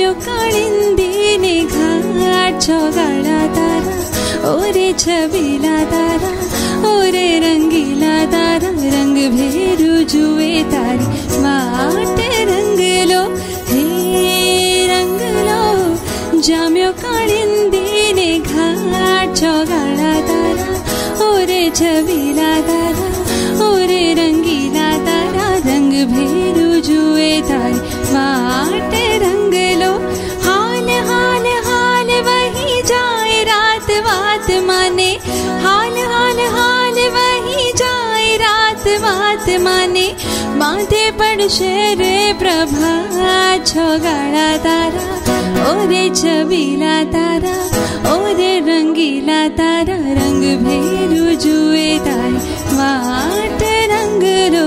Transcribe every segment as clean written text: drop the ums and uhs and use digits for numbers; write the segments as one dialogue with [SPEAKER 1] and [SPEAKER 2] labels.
[SPEAKER 1] जाम्यो काळिंदीने घाट छोगाळा तारा ओरे छबीला तारा ओरे रंगीला तारा रंग भेरू जुए तारी वाट रंगलो हे रंगलो जाम्यो काळिंदीने घाट छोगाळा तारा ओरे छबीला तारा ओरे रंगीला तारा रंग भेरू जुए तारी वाट रंगलो हाल हाल हाल वही जाए रात बात माने हाल हाल हाल वही जाए रात बात माने माथे पड़शे रे प्रभा छोगाळा तारा ओरे छबीला तारा ओरे रंगीला तारा रंग भेरू जुए तारी वाट रंगलो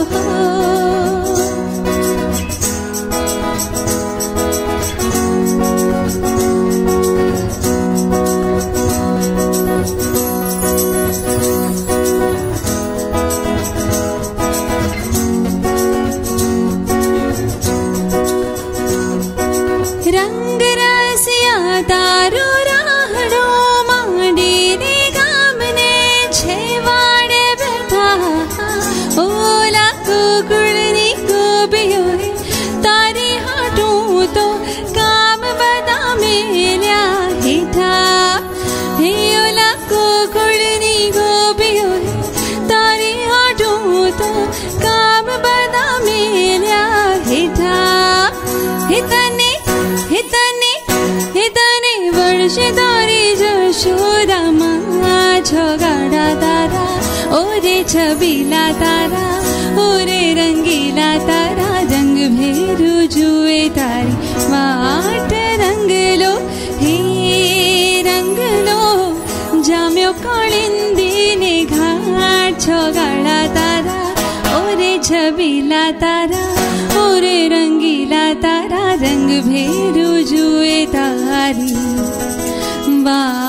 [SPEAKER 1] रंग रसिया तारो राहड़ो मांडीने गामने छेवाड़े बैठा ओला कुकुड़नी गोबियो तारे हाटू तो काम बदा मेल्या हिठा हे ओला कुकुड़नी गोबियो तारे हाटू तो काम बदा मेल्या हिठा हितने हितने हितने वर्षे तारी जशोदा माँ छोगाड़ा तारा ओरे छबीला तारा ओरे रंगीला तारा रंग भेरू जुए तारी वाट रंगलो हे रंगलो जाम्यो काळिंदीने घाट छोगाड़ा तारा ओरे छबीला तारा ओरे रंगीला तारा रंग भेरू जुए तारी